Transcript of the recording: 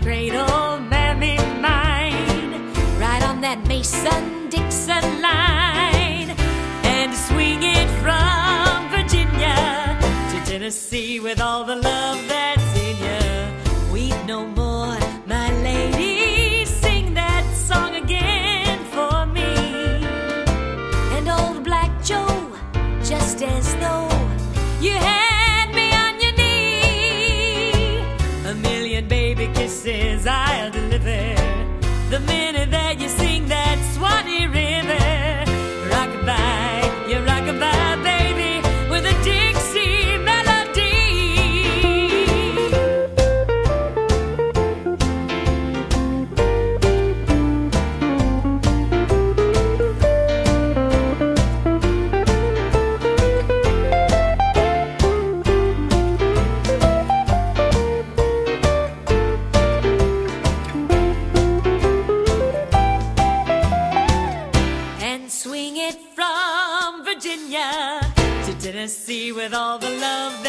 great old mammy mine, ride on that Mason-Dixon line, and swing it from Virginia to Tennessee with all the love that's in ya. Weep no more, my lady, sing that song again for me. And old Black Joe, just as though you had me on your knee, a million baby kisses I'll deliver the minute that you sing that Swanee River. Rockabye, you rockabye, baby, with a Dixie melody. Swing it from Virginia to Tennessee with all the love